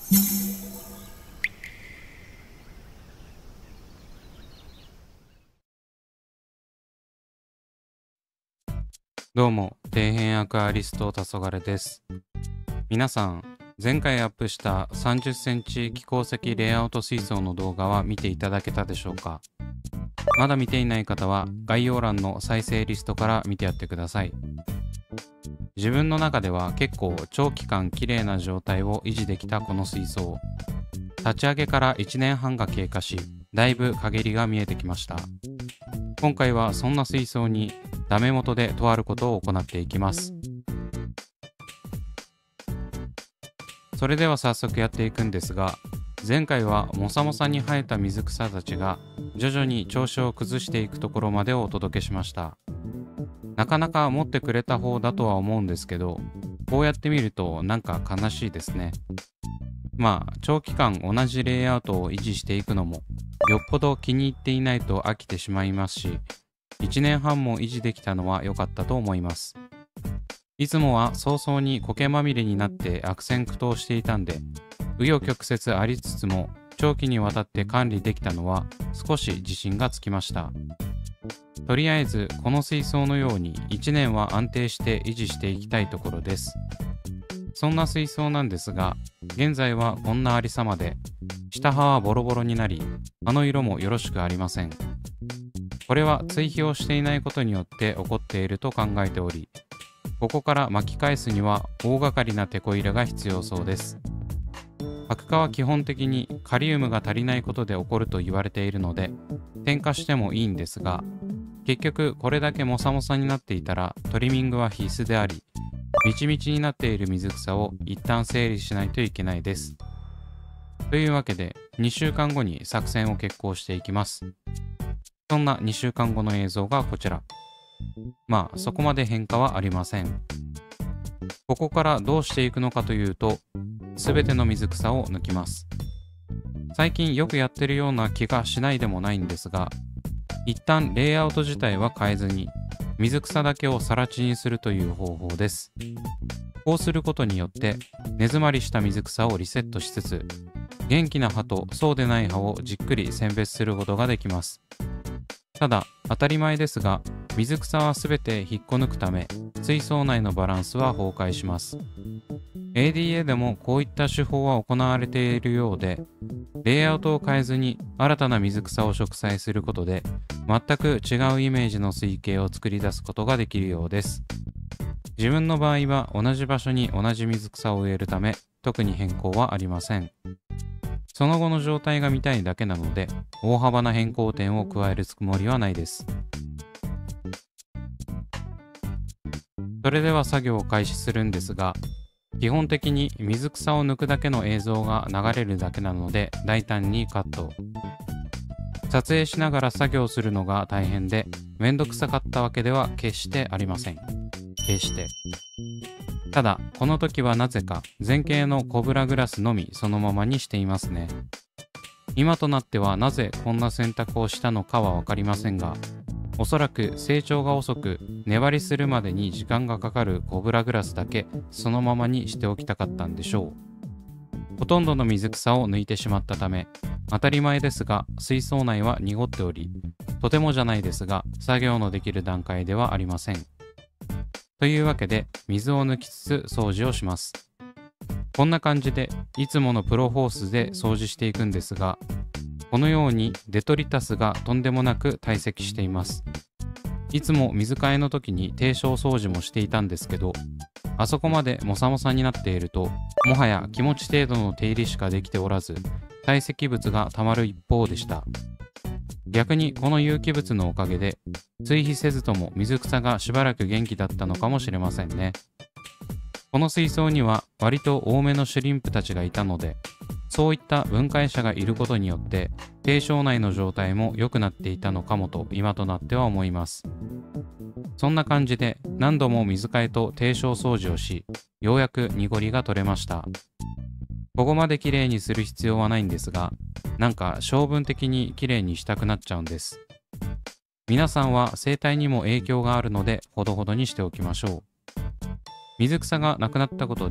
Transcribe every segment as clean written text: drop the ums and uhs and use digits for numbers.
どうも、底辺アクアリスト黄昏です。皆さん、前回アップした30センチ気候石レイアウト水槽の動画は見ていただけたでしょうか？まだ見ていない方は概要欄の再生リストから見てやってください。自分の中では結構長期間綺麗な状態を維持できたこの水槽。立ち上げから1年半が経過し、だいぶ陰りが見えてきました。今回はそんな水槽にダメ元でとあることを行っていきます。それでは早速やっていくんですが、前回はモサモサに生えた水草たちが徐々に調子を崩していくところまでをお届けしました。なかなか持ってくれた方だとは思うんですけど、こうやってみるとなんか悲しいですね。長期間同じレイアウトを維持していくのもよっぽど気に入っていないと飽きてしまいますし、1年半も維持できたのは良かったと思います。いつもは早々に苔まみれになって悪戦苦闘していたんで、紆余曲折ありつつも長期にわたって管理できたのは少し自信がつきました。とりあえずこの水槽のように1年は安定して維持していきたいところです。そんな水槽なんですが、現在はこんなありさまで、下葉はボロボロになり、葉の色もよろしくありません。これは追肥をしていないことによって起こっていると考えており、ここから巻き返すには大掛かりなテコ入れが必要そうです。白化は基本的にカリウムが足りないことで起こると言われているので、添加してもいいんですが、結局これだけモサモサになっていたらトリミングは必須であり、みちみちになっている水草を一旦整理しないといけないです。というわけで2週間後に作戦を決行していきます。そんな2週間後の映像がこちら。そこまで変化はありません。ここからどうしていくのかというと、すべての水草を抜きます。最近よくやってるような気がしないでもないんですが、一旦レイアウト自体は変えずに、水草だけを更地にするという方法です。こうすることによって根詰まりした水草をリセットしつつ、元気な葉とそうでない葉をじっくり選別することができます。ただ当たり前ですが、水草はすべて引っこ抜くため水槽内のバランスは崩壊します。 ADA でもこういった手法は行われているようで、レイアウトを変えずに新たな水草を植栽することで全く違うイメージの水形を作り出すことができるようです。自分の場合は同じ場所に同じ水草を植えるため特に変更はありません。その後の状態が見たいだけなので大幅な変更点を加えるつもりはないです。それでは作業を開始するんですが、基本的に水草を抜くだけの映像が流れるだけなので大胆にカット。撮影しながら作業するのが大変でめんどくさかったわけでは決してありません。決して。ただこの時はなぜか前景のコブラグラスのみそのままにしていますね。今となってはなぜこんな選択をしたのかはわかりませんが、おそらく成長が遅く粘りするまでに時間がかかるコブラグラスだけそのままにしておきたかったんでしょう。ほとんどの水草を抜いてしまったため、当たり前ですが水槽内は濁っており、とてもじゃないですが作業のできる段階ではありません。というわけで水を抜きつつ掃除をします。こんな感じでいつものプロホースで掃除していくんですが、このようにデトリタスがとんでもなく堆積しています。いつも水替えの時に低床掃除もしていたんですけど、あそこまでモサモサになっているともはや気持ち程度の手入れしかできておらず、堆積物がたまる一方でした。逆にこの有機物のおかげで追肥せずとも水草がしばらく元気だったのかもしれませんね。この水槽には割と多めのシュリンプたちがいたので、そういった分解者がいることによって低床内の状態も良くなっていたのかもと今となっては思います。そんな感じで何度も水替えと低床掃除をし、ようやく濁りが取れました。ここまで綺麗にする必要はないんですが、なんか性分的に綺麗にしたくなっちゃうんです。皆さんは生態にも影響があるのでほどほどにしておきましょう。水草がなくなったことで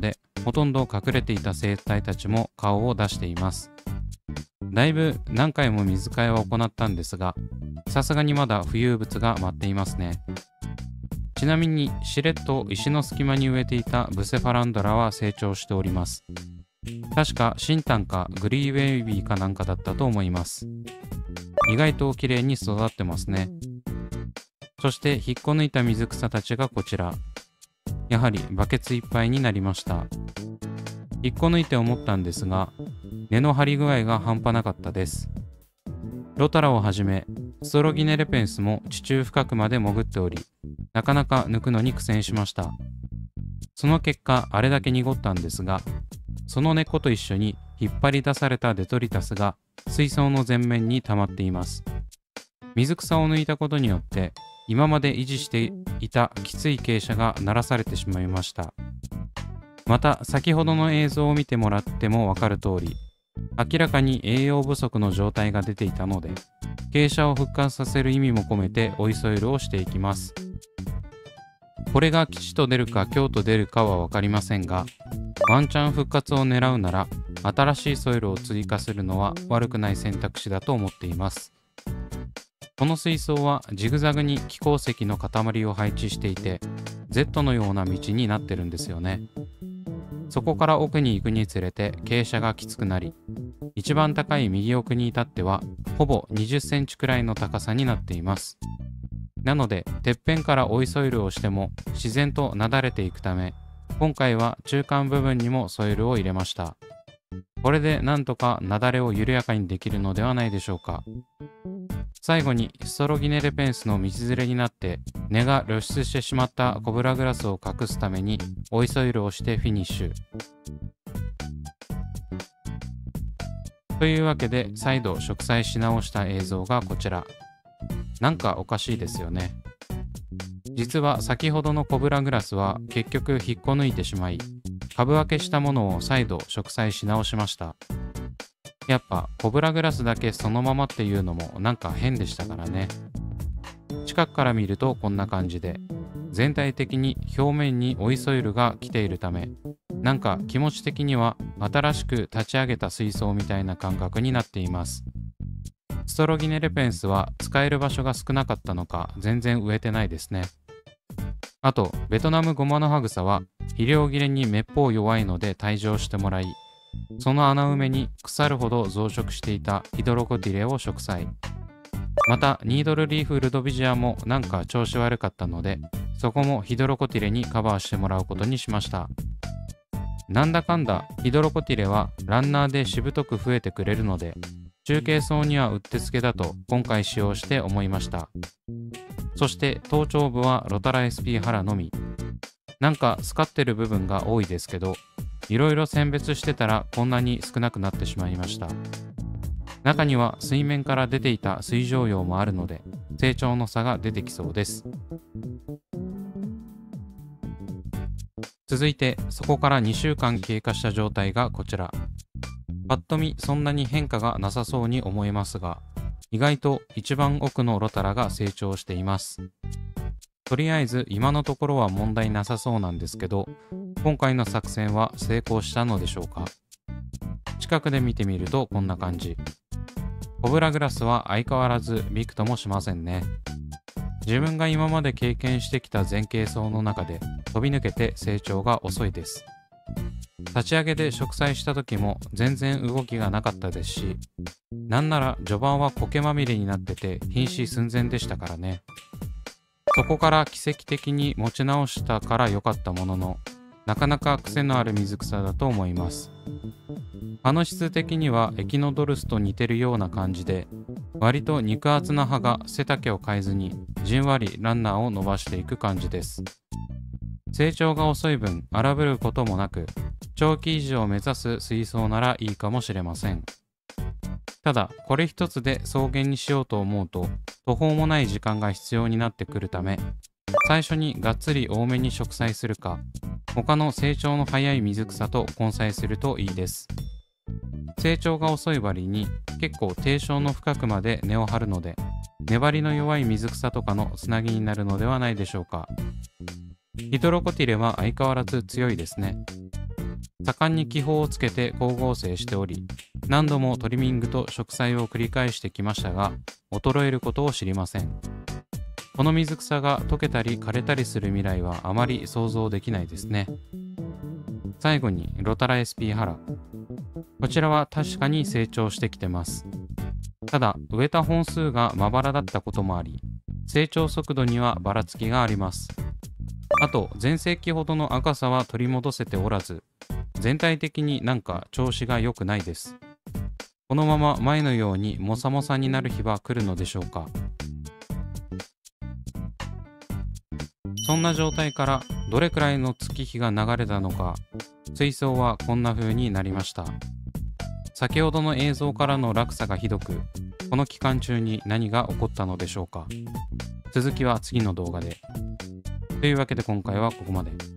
ほとんど隠れていた生態たちも顔を出しています。だいぶ何回も水替えは行ったんですが、さすがにまだ浮遊物が舞っていますね。ちなみにしれっと石の隙間に植えていたブセファランドラは成長しております。確か新タンかグリーウェイビーかなんかだったと思います。意外と綺麗に育ってますね。そして引っこ抜いた水草たちがこちら。やはりバケツいっぱいになりました。引っこ抜いて思ったんですが、根の張り具合が半端なかったです。ロタラをはじめ、ストロギネレペンスも地中深くまで潜っており、なかなか抜くのに苦戦しました。その結果、あれだけ濁ったんですが、その根っこと一緒に引っ張り出されたデトリタスが水槽の前面に溜まっています。水草を抜いたことによって、今まで維持していたきつい傾斜が鳴らされてしまいました。また先ほどの映像を見てもらってもわかる通り、明らかに栄養不足の状態が出ていたので、傾斜を復活させる意味も込めて追いソイルをしていきます。これが吉と出るか凶と出るかはわかりませんが、ワンチャン復活を狙うなら新しいソイルを追加するのは悪くない選択肢だと思っています。この水槽はジグザグに気鉱石の塊を配置していて、 Z のような道になってるんですよね。そこから奥に行くにつれて傾斜がきつくなり、一番高い右奥に至ってはほぼ20センチくらいの高さになっています。なのでてっぺんから追いソイルをしても自然となだれていくため、今回は中間部分にもソイルを入れました。これでなんとかなだれを緩やかにできるのではないでしょうか。最後にストロギネレペンスの道連れになって根が露出してしまったコブラグラスを隠すために追いソイルをしてフィニッシュ。というわけで再度植栽し直した映像がこちら。なんかおかしいですよね。実は先ほどのコブラグラスは結局引っこ抜いてしまい、株分けしたものを再度植栽し直しました。やっぱコブラグラスだけそのままっていうのもなんか変でしたからね。近くから見るとこんな感じで、全体的に表面に追いソイルが来ているため、なんか気持ち的には新しく立ち上げた水槽みたいな感覚になっています。ストロギネレペンスは使える場所が少なかったのか全然植えてないですね。あとベトナムゴマノハグサは肥料切れにめっぽう弱いので退場してもらい、その穴埋めに腐るほど増殖していたヒドロコティレを植栽。またニードルリーフルドビジアもなんか調子悪かったので、そこもヒドロコティレにカバーしてもらうことにしました。なんだかんだヒドロコティレはランナーでしぶとく増えてくれるので、中継層にはうってつけだと今回使用して思いました。そして頭頂部はロタラ SP ハラのみ。なんかスカってる部分が多いですけど、いろいろ選別してたらこんなに少なくなってしまいました。中には水面から出ていた水蒸葉もあるので、成長の差が出てきそうです。続いてそこから2週間経過した状態がこちら。パッと見そんなに変化がなさそうに思えますが、意外と一番奥のロタラが成長しています。とりあえず今のところは問題なさそうなんですけど、今回の作戦は成功したのでしょうか。近くで見てみるとこんな感じ。コブラグラスは相変わらずびくともしませんね。自分が今まで経験してきた前傾層の中で飛び抜けて成長が遅いです。立ち上げで植栽した時も全然動きがなかったですし、なんなら序盤は苔まみれになってて瀕死寸前でしたからね。そこから奇跡的に持ち直したから良かったものの、なかなか癖のある水草だと思います。葉の質的にはエキノドルスと似てるような感じで、割と肉厚な葉が背丈を変えずにじんわりランナーを伸ばしていく感じです。成長が遅い分荒ぶることもなく、長期維持を目指す水槽ならいいかもしれません。ただこれ一つで草原にしようと思うと途方もない時間が必要になってくるため、最初にがっつり多めに植栽するか、他の成長の早い水草と混栽するといいです。成長が遅い割に結構低床の深くまで根を張るので、粘りの弱い水草とかのつなぎになるのではないでしょうか。ヒドロコティレは相変わらず強いですね。 盛んに気泡をつけて光合成しており、何度もトリミングと植栽を繰り返してきましたが、衰えることを知りません。この水草が溶けたり枯れたりする未来はあまり想像できないですね。最後にロタラ SP ハラ。こちらは確かに成長してきてます。ただ、植えた本数がまばらだったこともあり、成長速度にはばらつきがあります。あと、前世紀ほどの赤さは取り戻せておらず、全体的になんか調子が良くないです。このまま前のようにモサモサになる日は来るのでしょうか。そんな状態からどれくらいの月日が流れたのか、水槽はこんな風になりました。先ほどの映像からの落差がひどく、この期間中に何が起こったのでしょうか。続きは次の動画で。というわけで今回はここまで。